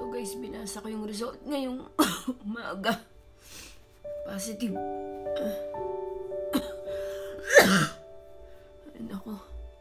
So guys, binasa ko yung result ngayong umaga. Positive. Ay, nako.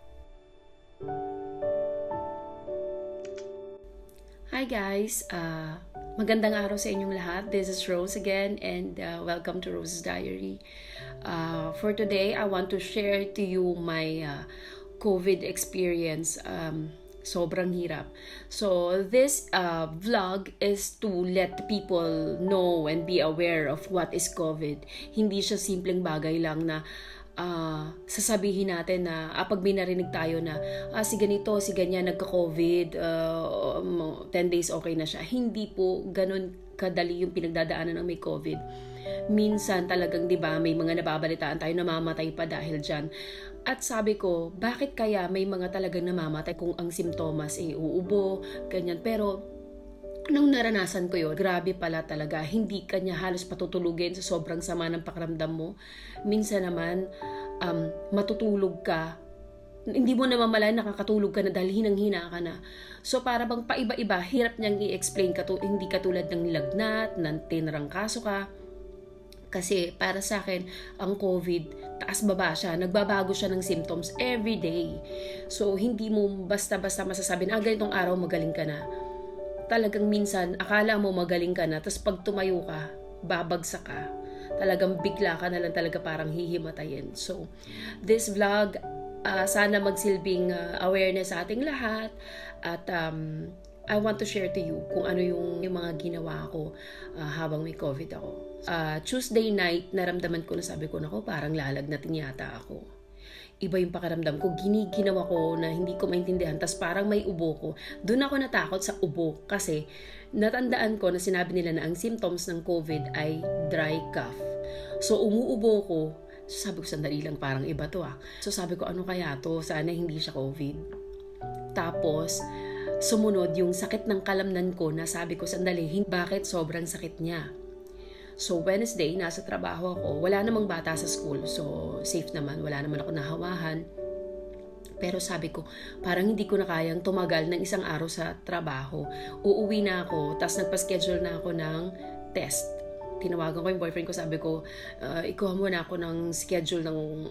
Hi guys, magandang araw sa inyong lahat. This is Rose again and welcome to Rose's Diary. For today, I want to share to you my COVID experience. Sobrang hirap. So this vlog is to let people know and be aware of what is COVID. Hindi siya simpleng bagay lang na sasabihin natin na pag may narinig tayo na si ganito, si ganyan nagka-COVID, 10 days okay na siya. Hindi po ganun kadali yung pinagdadaanan ng may COVID. Minsan talagang 'di ba may mga nababalitaan tayo na namamatay pa dahil diyan. At sabi ko, bakit kaya may mga talagang namamatay kung ang simptomas uubo, ganyan. Pero nung naranasan ko yun, grabe pala talaga. Hindi kanya halos patutulugin sa sobrang sama ng pakiramdam mo. Minsan naman, matutulog ka. Hindi mo namamalayan nakakatulog ka na dahil hinang-hina ka na. So para bang paiba-iba, hirap niyang i-explain hindi katulad ng lagnat, ng tinrangkaso ka. Kasi para sa akin, ang COVID, taas-baba siya. Nagbabago siya ng symptoms every day. So hindi mo basta-basta masasabi na ganitong araw magaling ka na. Talagang minsan, akala mo magaling ka na, tapos pag tumayo ka, babagsak ka. Talagang bigla ka na lang talaga parang hihimatayin. So, this vlog, sana magsilbing awareness sa ating lahat. At I want to share to you kung ano yung mga ginawa ko habang may COVID ako. Tuesday night, naramdaman ko na sabi ko, nako, parang lalagnatin yata ako. Iba yung pakiramdam ko, ginawa ko na hindi ko maintindihan, tas parang may ubo ko. Doon ako natakot sa ubo kasi natandaan ko na sinabi nila na ang symptoms ng COVID ay dry cough. So umuubo ko, so sabi ko sandali lang, parang iba to So sabi ko, ano kaya to? Sana hindi siya COVID. Tapos sumunod yung sakit ng kalamnan ko na sabi ko sandali, bakit sobrang sakit niya? So, Wednesday, nasa trabaho ako. Wala namang bata sa school. So, safe naman. Wala naman ako nahawahan. Pero sabi ko, parang hindi ko na kayang tumagal ng isang araw sa trabaho. Uuwi na ako. Tapos nagpa-schedule na ako ng test. Tinawagan ko yung boyfriend ko. Sabi ko, ikuha muna ako ng schedule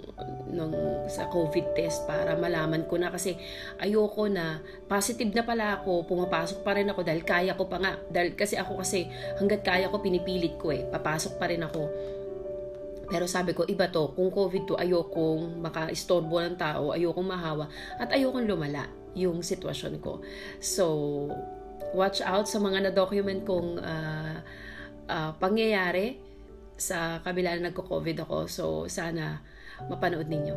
sa COVID test para malaman ko na. Kasi ayoko na, positive na pala ako, pumapasok pa rin ako dahil kaya ko pa nga. Kasi hanggat kaya ko, pinipilit ko papasok pa rin ako. Pero sabi ko, iba to, kung COVID to, ayokong maka-istorbo ng tao, ayokong mahawa, at ayokong lumala yung sitwasyon ko. So, watch out sa mga na-document kong pangyayari sa kabila na nagko-COVID ako. So, sana mapanood ninyo.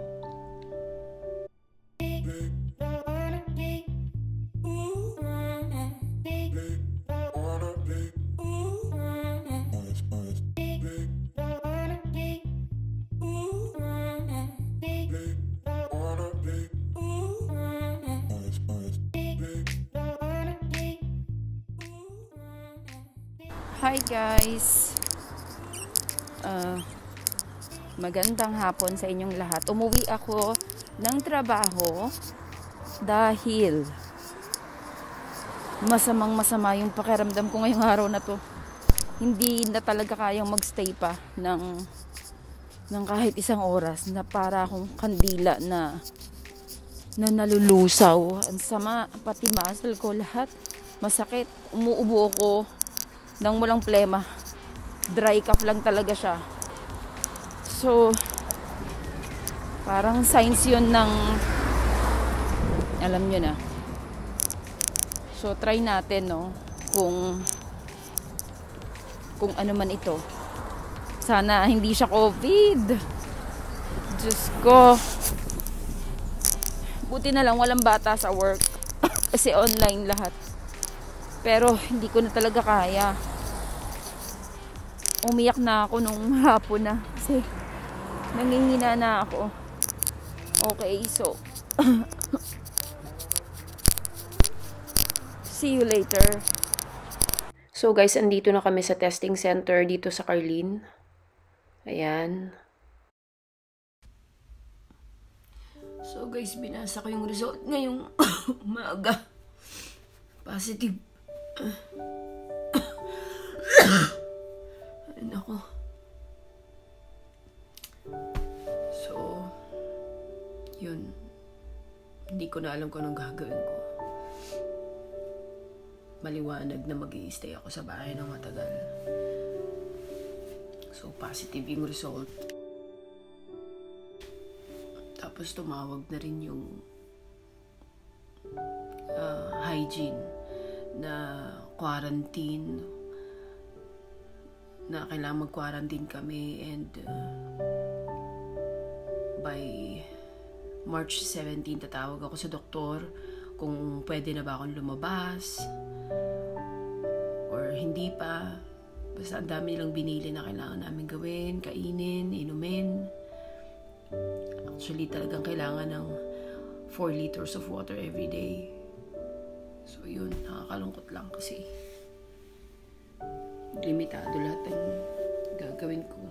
Hi guys! Magandang hapon sa inyong lahat. Umuwi ako ng trabaho dahil masama yung pakiramdam ko ngayong araw na to. Hindi na talaga kayang magstay pa ng kahit isang oras na para akong kandila na nalulusaw. Ang sama, pati muscle ko lahat masakit. Umuubo ako nang walang plema. Dry cough lang talaga siya. So, parang signs yun ng, alam nyo na. So, try natin, no? Kung ano man ito. Sana hindi siya COVID. Diyos ko. Buti na lang walang bata sa work. Kasi online lahat. Pero, hindi ko na talaga kaya. Umiyak na ako nung hapon na kasi nangihina na ako. Okay, so see you later. So guys, andito na kami sa testing center dito sa Carlin. Ayan. So guys, binasa ko yung result ngayong umaga. Positive. ako. So, yun. Hindi ko na alam kung anong gagawin ko. Maliwanag na mag-i-stay ako sa bahay ng matagal. So, positive yung result. Tapos tumawag na rin yung hygiene na quarantine, na kailangan mag-quarantine kami, and by March 17 tatawag ako sa doktor kung pwede na ba akong lumabas or hindi pa. Basta ang dami nilang binili na kailangan namin gawin, kainin, inumin. Actually, talagang kailangan ng 4 liters of water every day. So yun, nakakalungkot lang kasi limitado lahat ng gagawin ko.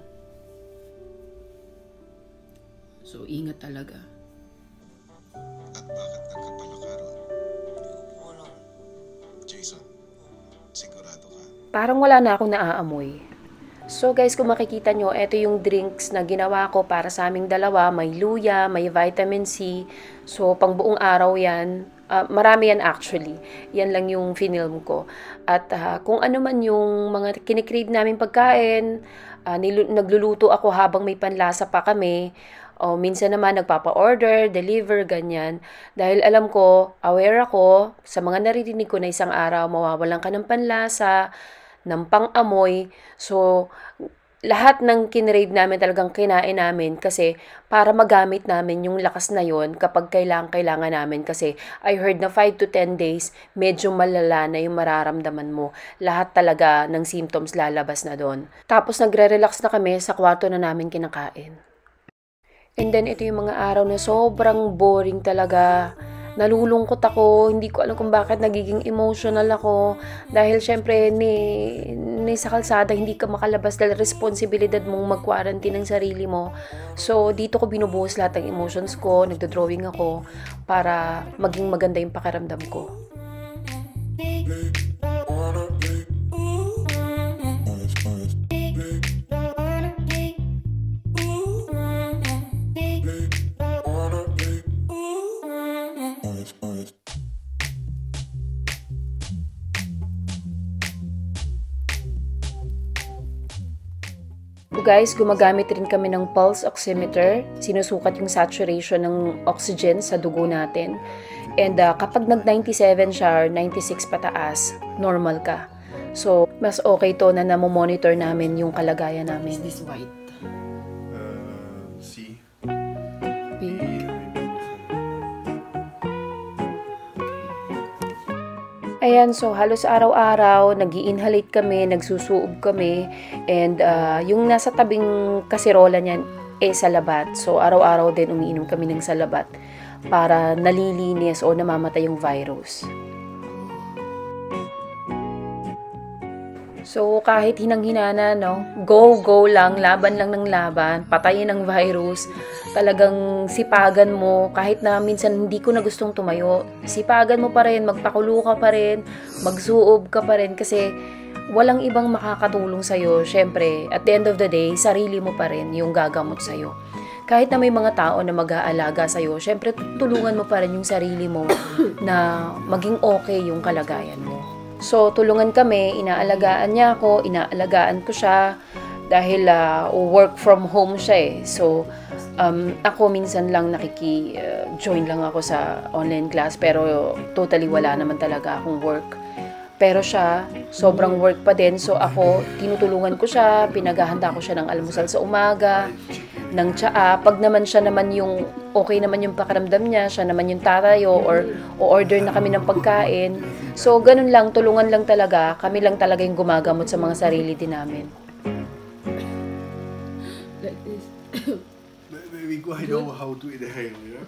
So, ingat talaga. At bakit nagkapalakaron? Wala. Jason, sigurado ka? Parang wala na akong naaamoy. So guys, kung makikita nyo, ito yung drinks na ginawa ko para sa aming dalawa. May luya, may vitamin C. So, pang buong araw yan. Marami yan actually. Yan lang yung finilm ko. At kung ano man yung mga kinikrave namin pagkain, nagluluto ako habang may panlasa pa kami. O minsan naman nagpapa-order, deliver, ganyan. Dahil alam ko, aware ako sa mga naririnig ko na isang araw mawawalan ka ng panlasa, ng pang-amoy. So, lahat ng kinrave namin talagang kinain namin kasi para magamit namin yung lakas na yon kapag kailangan namin. Kasi I heard na 5 to 10 days, medyo malala na yung mararamdaman mo. Lahat talaga ng symptoms lalabas na doon. Tapos nagre-relax na kami sa kwarto na namin kinakain. And then ito yung mga araw na sobrang boring talaga. Nalulungkot ako, hindi ko alam kung bakit nagiging emotional ako. Dahil syempre, ni sa kalsada, hindi ka makalabas dahil responsibilidad mong mag-quarantine ng sarili mo. So, dito ko binubuhos lahat ng emotions ko, nagdodrawing ako, para maging maganda yung pakiramdam ko. So guys, gumagamit rin kami ng pulse oximeter. Sinusukat yung saturation ng oxygen sa dugo natin. And kapag nag-97 siya, 96 pataas, normal ka. So, mas okay to na namomonitor namin yung kalagayan namin. Is this white? C. Pink. Ayan, so halos araw-araw, nag-i-inhalate kami, nagsusuob kami, and yung nasa tabing kasirola niyan, salabat. So araw-araw din umiinom kami ng salabat para nalilinis o namamatay yung virus. So kahit hinang-hinana, no, go lang, laban lang ng laban, patayin ng virus, talagang sipagan mo, kahit na minsan hindi ko na gustong tumayo, sipagan mo pa rin, magpakulo ka pa rin, magsuob ka pa rin, kasi walang ibang makakatulong sa'yo. Syempre, at the end of the day, sarili mo pa rin yung gagamot sa'yo. Kahit na may mga tao na mag-aalaga sa'yo, syempre tulungan mo pa rin yung sarili mo na maging okay yung kalagayan mo. So, tulungan kami, inaalagaan niya ako, inaalagaan ko siya, dahil work from home siya eh. So, ako minsan lang join lang ako sa online class, pero totally wala naman talaga akong work. Pero siya, sobrang work pa din. So ako, tinutulungan ko siya, pinaghahanda ko siya ng almusal sa umaga, ng tsaa. Pag naman siya naman yung okay naman yung pakiramdam niya, siya naman yung tatayo or order na kami ng pagkain. So ganun lang, tulungan lang talaga. Kami lang talaga yung gumagamot sa mga sarili din namin. Like this. Maybe I know how to inhale, yeah?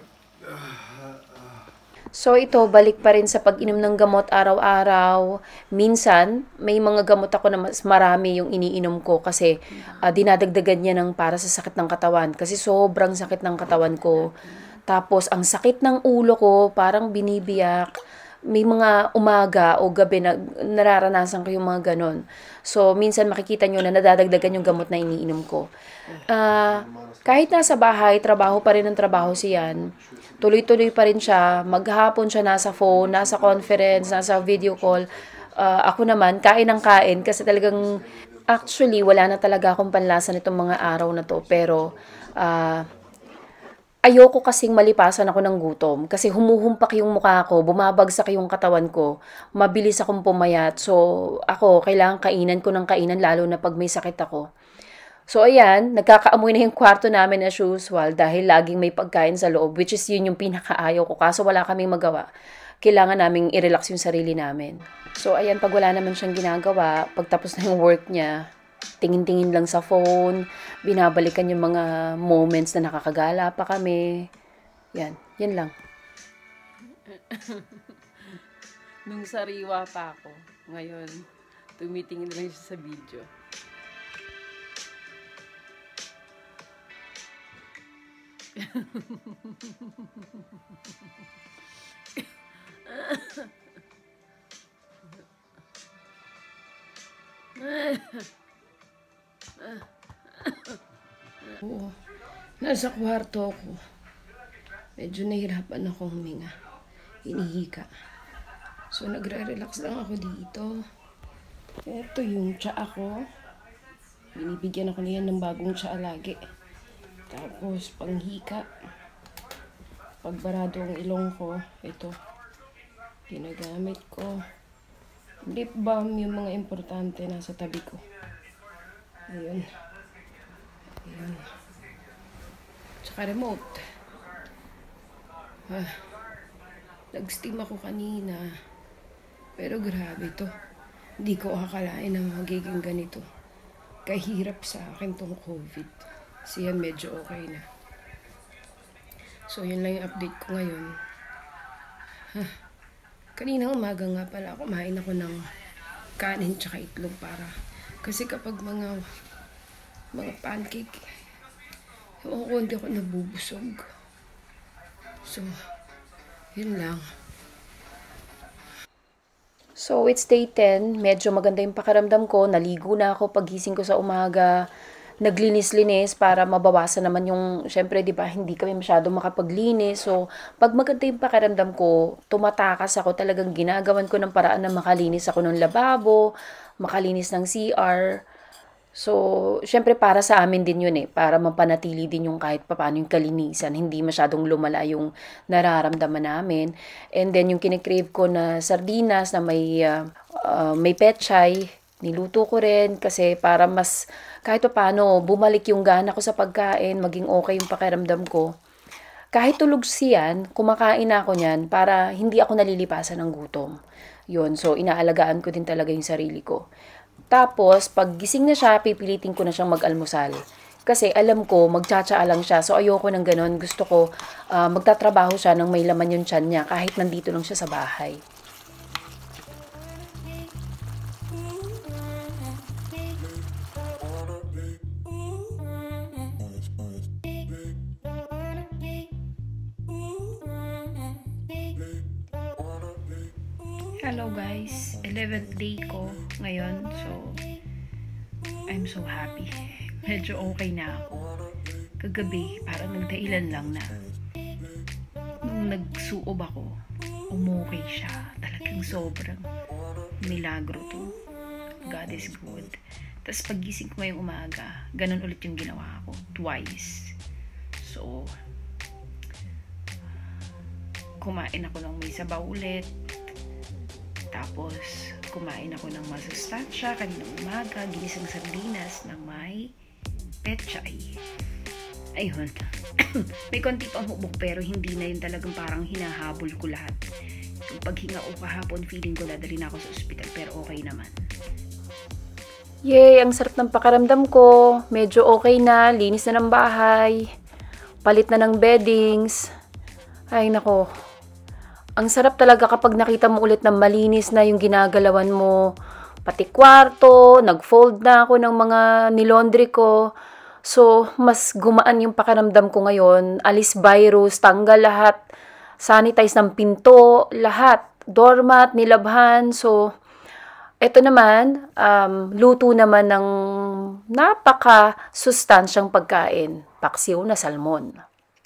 So ito, balik pa rin sa pag-inom ng gamot araw-araw. Minsan, may mga gamot ako na mas marami yung iniinom ko kasi dinadagdagan niya ng para sa sakit ng katawan. Kasi sobrang sakit ng katawan ko. Tapos, ang sakit ng ulo ko, parang binibiyak. may mga umaga o gabi na nararanasan ko yung mga ganon. So, minsan makikita nyo na nadadagdagan yung gamot na iniinom ko. Kahit nasa bahay, trabaho pa rin ang trabaho siyan. Tuloy-tuloy pa rin siya. Maghapon siya nasa phone, nasa conference, nasa video call. Ako naman, kain ng kain kasi talagang, actually, wala na talaga akong panlasa nitong mga araw na to. Pero, ayoko kasing malipasan ako ng gutom kasi humuhumpak yung mukha ko, bumabagsak yung katawan ko, mabilis akong pumayat. So, ako, kailangan kainan ko ng kainan lalo na pag may sakit ako. So, ayan, nagkakaamoy na yung kwarto namin as usual dahil laging may pagkain sa loob, which is yun yung pinakaayaw ko. Kaso wala kaming magawa. Kailangan naming i-relax yung sarili namin. So, ayan, pag wala naman siyang ginagawa, pagtapos na yung work niya, tingin-tingin lang sa phone, binabalikan yung mga moments na nakakagala pa kami. Yan lang. Nung sariwa pa ako, ngayon, tumitingin lang siya sa video. Oo. Nasa kwarto ako. Medyo nahirapan akong huminga. Hinihika. So, nagre-relax lang ako dito. Ito yung tsaa ko. Binibigyan ako niyan ng bagong tsaa lagi. Tapos, panghika. Pagbarado ang ilong ko, ito. Ginagamit ko. Lip balm, yung mga importante nasa tabi ko. Ayun. Ayun. Tsaka remote. Nag-steam ako kanina. Pero grabe to. Hindi ko akalain na magiging ganito. Kahirap sa akin tong COVID. Siya medyo okay na. So, yun lang yung update ko ngayon. Kanina umaga nga pala, kumain ako ng kanin tsaka itlog para. Kasi kapag mga pancake, hindi ako nabubusog. So, yun lang. So, it's day 10. Medyo maganda yung pakiramdam ko. Naligo na ako pagising ko sa umaga. Naglinis-linis para mabawasan naman yung, syempre, di ba, hindi kami masyado makapaglinis. So, pag maganda yung pakiramdam ko, tumatakas ako, talagang ginagawan ko ng paraan na makalinis ako ng lababo, makalinis ng CR. So, syempre, para sa amin din yun para mapanatili din yung kahit papaano yung kalinisan, hindi masyadong lumala yung nararamdaman namin. And then, yung kinikrave ko na sardinas na may pechay, niluto ko rin kasi para mas kahit paano bumalik yung gana ko sa pagkain, maging okay yung pakiramdam ko. Kahit tulog siyan, kumakain ako niyan para hindi ako nalilipasan ng gutom. Yun, so inaalagaan ko din talaga yung sarili ko. Tapos, pag gising na siya, pipilitin ko na siyang mag-almusal. Kasi alam ko, magtsatsaa lang siya. So, ayoko ng ganon. Gusto ko magtatrabaho siya nang may laman yung tiyan niya kahit nandito lang siya sa bahay. Hello guys, 11th day ko ngayon, so I'm so happy. Medyo okay na ako. Kagabi, parang nagdailan lang na. Nung nagsuob ako, umukay siya. Talagang sobrang milagro to. God is good. Tapos pagising ko ngayong umaga, ganun ulit yung ginawa ko. Twice. So, kumain ako ng may sabaw ulit. Tapos, kumain ako ng masustansya kaninang umaga, ginisang sardinas na may pechay. Ayun. May konti pa hubog pero hindi na yun talagang parang hinahabol ko lahat. Yung paghinga ko kahapon, feeling ko dadali na ako sa ospital pero okay naman. Yay! Ang sarap ng pakiramdam ko. Medyo okay na. Linis na ng bahay. Palit na ng beddings. Ay, nako. Ang sarap talaga kapag nakita mo ulit na malinis na yung ginagalawan mo. Pati kwarto, nag-fold na ako ng mga nilondry ko. So, mas gumaan yung pakiramdam ko ngayon. Alis virus, tanggal lahat. Sanitize ng pinto, lahat. doormat, nilabhan. So, ito naman, luto naman ng napaka-sustansyang pagkain, paksiw na salmon.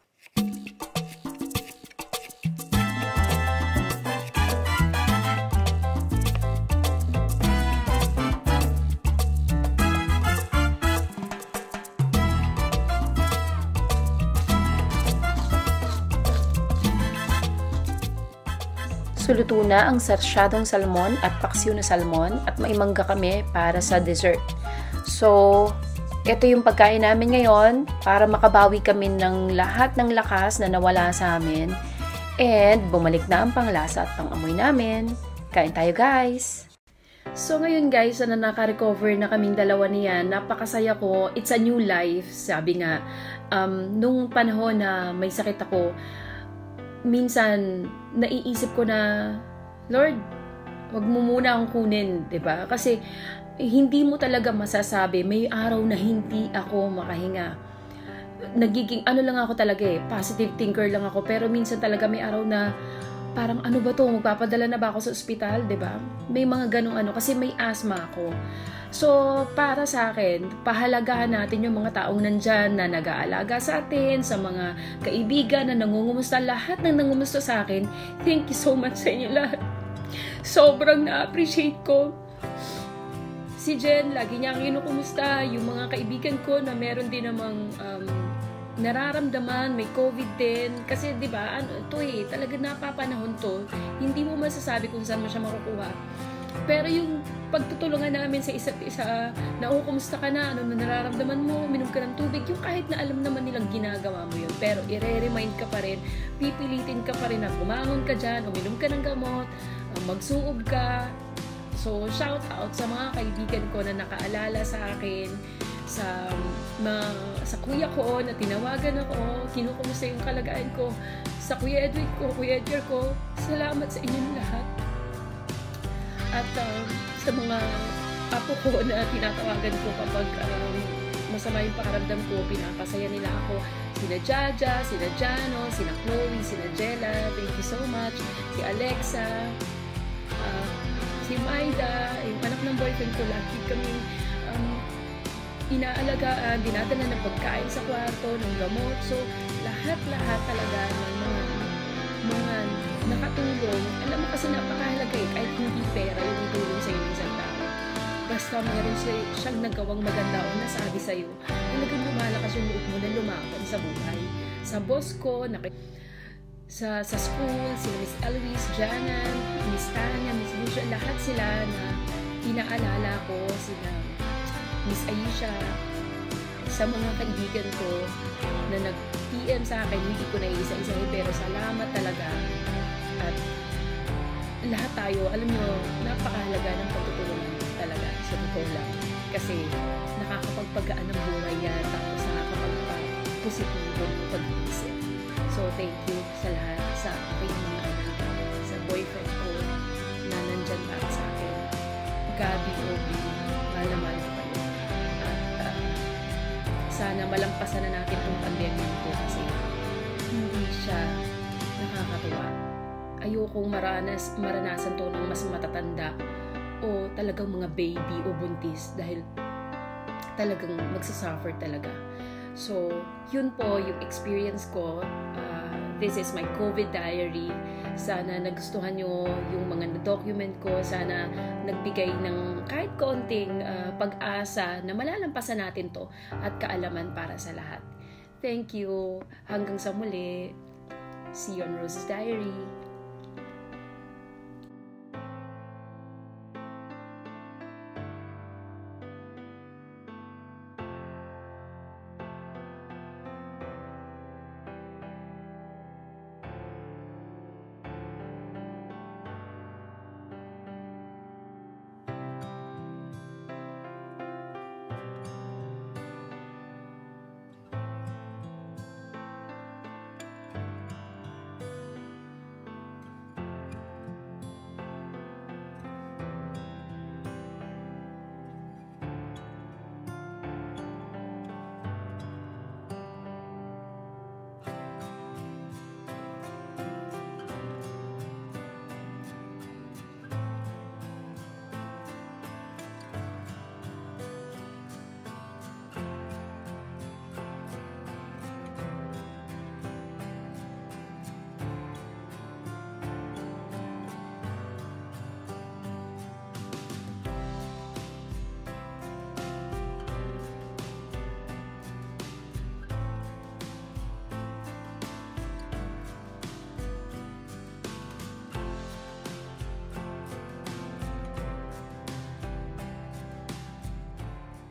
So, luto na ang sarsyadong salmon at paksiw na salmon at may mangga kami para sa dessert. So, ito yung pagkain namin ngayon para makabawi kami ng lahat ng lakas na nawala sa amin. And bumalik na ang panglasa at pangamoy namin. Kain tayo, guys! So ngayon guys, na naka-recover na kaming dalawa niyan, napakasaya ko. It's a new life, sabi nga. Nung panahon na may sakit ako, minsan naiisip ko na, Lord, wag mo muna akong kunin, 'di ba? Kasi hindi mo talaga masasabi, may araw na hindi ako makahinga. Nagiging ano lang ako talaga positive thinker lang ako, pero minsan talaga may araw na parang ano ba to, magpapadala na ba ako sa ospital, 'di ba? May mga ganong kasi may asthma ako. So, para sa akin, pahalagahan natin yung mga taong nandyan na nag-aalaga sa atin, sa mga kaibigan na nangungumusta, lahat ng nangungumusta sa akin. Thank you so much sa inyo lahat. Sobrang na-appreciate ko. Si Jen, lagi niya ang kinukumusta. Yung mga kaibigan ko na meron din namang nararamdaman, may COVID din. Kasi, di ba, talaga napapanahon to. Hindi mo masasabi kung saan mo siya makukuha. Pero yung pagtutulungan namin sa isa't isa, na kumusta ka na, ano na nararamdaman mo, uminom ka ng tubig, yung kahit na alam naman nilang ginagawa mo yun, pero i-remind ka pa rin, pipilitin ka pa rin na bumangon ka dyan, uminom ka ng gamot, magsuob ka. So, shout out sa mga kaibigan ko na nakaalala sa akin, sa kuya ko na tinawagan ako, kinukumusta yung kalagayan ko, sa kuya Edwin ko, kuya Edgar ko, salamat sa inyong lahat. At sa mga apo ko na tinatawagan ko kapag masama yung pakaramdam ko, pinapasaya nila ako. Sina Jaja, sina Jano, sina Chloe, sina Jella, thank you so much. Si Alexa, si Maida, yung anak ng boyfriend ko, lagi kaming inaalagaan, dinadala ng pagkain sa kwarto, ng gamot. So, lahat-lahat talaga ng mga nakatulong. Alam mo kasi napakahalaga kahit hindi pera yung itulong sa'yo ng isang tao. Basta meron siyang nagawang maganda o nasabi sa'yo, talagang lumalakas yung loob mo na lumaban sa buhay. Sa boss ko, sa school, sila Miss Eloise, Janan, Miss Tanya, Miss Lucia, lahat sila na inaalala ko, sila Miss Aisha, sa mga kaibigan ko na nag-PM sa akin, hindi ko na isa-isahin, pero salamat talaga. At lahat tayo, alam nyo, napakahalaga ng pagtutulungan talaga, sa totoo lang. Kasi nakakapagpagaan ng buhay yan, tapos nakakapagpa-positibo ng pag-iisip. So, thank you sa lahat, sa aking mga anak, sa boyfriend ko na nandyan para sa akin. Gabi, Obi, mahal na mahal ko kayo. At sana malampasan na natin itong pandemya ko kasi hindi siya nakakatuwa. Ayokong maranasan to ng mas matatanda o talagang mga baby o buntis dahil talagang magsasuffer talaga. So, yun po yung experience ko. This is my COVID diary. Sana nagustuhan nyo yung mga document ko. Sana nagbigay ng kahit konting pag-asa na malalampasan natin to at kaalaman para sa lahat. Thank you. Hanggang sa muli. See you on Rose's Diary.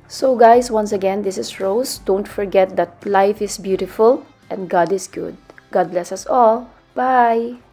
So guys, once again, this is Rose. Don't forget that life is beautiful and God is good. God bless us all. Bye!